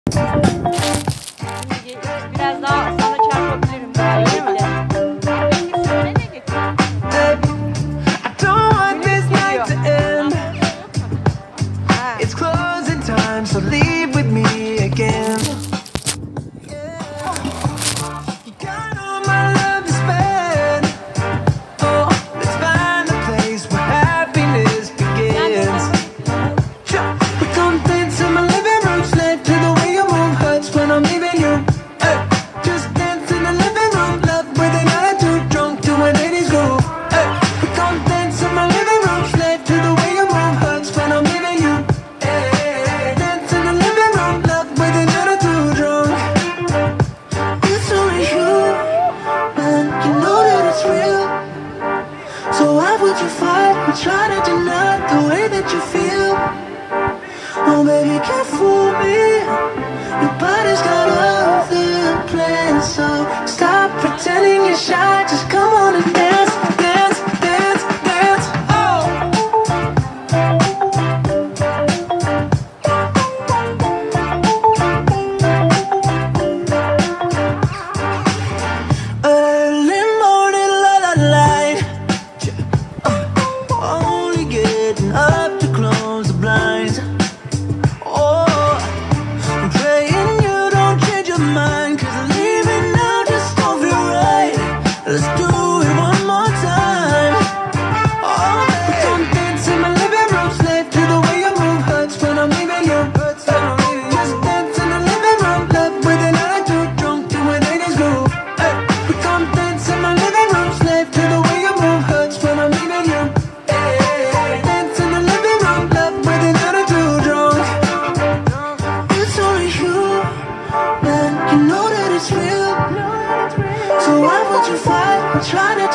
Biraz daha sana çarpabilirim galiba öyle mi? Peki söyle ne getiriyorsun? I don't want this night to end. It's closing time, so leave with me again. You got all my love to spend. Oh, let's find a place where happiness begins. Sure, we come dance in my living room, slave to the way you move hurts when I'm leaving you. Hey, just dance in the living room, love with an attitude, drunk to an 80s groove. Hey, we come dance in my living room, slave to the way you move hurts when I'm leaving you. Hey, dance in the living room, love with an attitude, drunk. It's only you, and you know that it's real. So why would you fight or try to deny the way that you feel? Oh baby, can't fool me. Your body's got other plans, so stop pretending you're shy. Just come on and dance, dance, dance, dance. Oh. Early morning, la la light. Only getting up to close the blinds. Oh, I'm praying you don't change your mind, 'cause leaving now just don't feel right. Let's do it one more time. Oh, we come dance in my living room, slave to the way you move hurts when I'm leaving you. Just dance in the living room, love with an attitude, drunk to an 80s groove. Hey, we come dance in my living room, slave to the way you move hurts when I'm leaving you. Hey, dance in the living room, love with an attitude, drunk. It's only you, man, you know that it's real. So why would you fight or try to